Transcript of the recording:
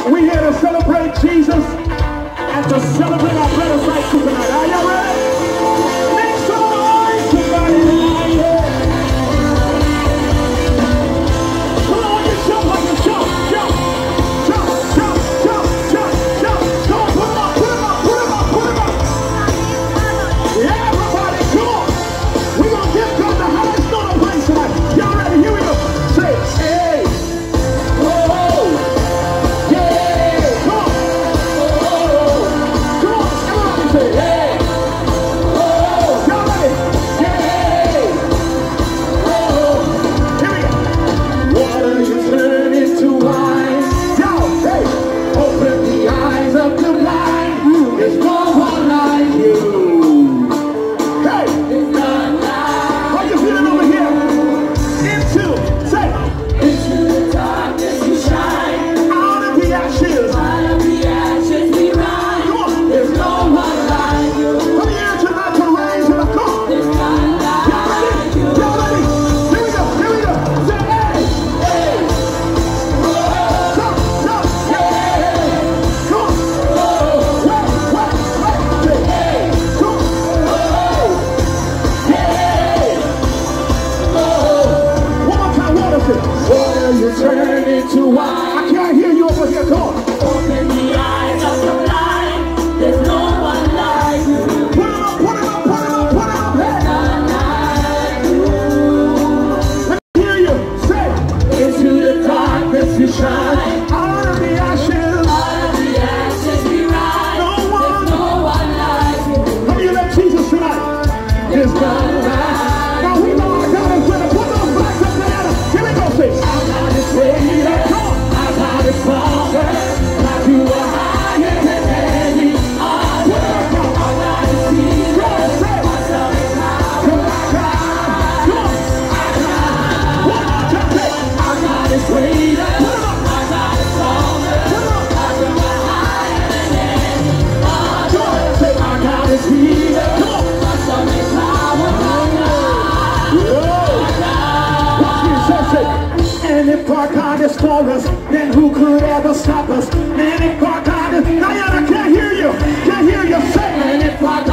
We here to celebrate Jesus and to celebrate our brother's life tonight. Are you ready? Make some noise, somebody. Come on, you jump like a jump, jump, jump, jump, jump, jump, jump. Come on, put them up, put them up, put them up, put them up. Yeah, everybody, come on. We're gonna give God the highest note of praise tonight. Y'all ready? Here we go. Say, hey. I can't hear you over here. Come on. Open the eyes of the blind. There's no one like you. Put it up, put it up, put it up, put it up. Hey. None like you. Let me hear you. Say, into the darkness you shine. out of the ashes. Out of the ashes we rise. No one. There's no one like you. How do you love Jesus tonight? There's none like you. Now we know our God is better. Put those flags up together. Here we go, say, Our God is greater. come on. Our God is stronger. God, you are higher than any other. Our God is healer. Awesome in power. Come on, God. Come on. One more time, say, Our God is greater. Our God is stronger. God, you are higher than any other. say, Our God is healer. come on. Awesome in power. Watch me, say, and if our God is for us, then who could ever stop us? And if our God is, Diana, can't hear you, say, And if our